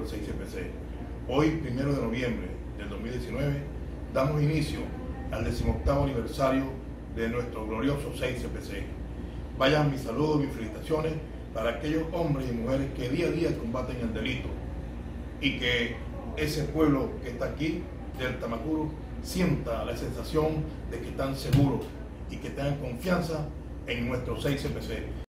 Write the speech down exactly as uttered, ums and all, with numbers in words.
del seis C P C. Hoy, primero de noviembre del dos mil diecinueve, damos inicio al decimoctavo aniversario de nuestro glorioso seis C P C. Vayan mis saludos, mis felicitaciones para aquellos hombres y mujeres que día a día combaten el delito y que ese pueblo que está aquí, del Tamacuro, sienta la sensación de que están seguros y que tengan confianza en nuestro seis C P C.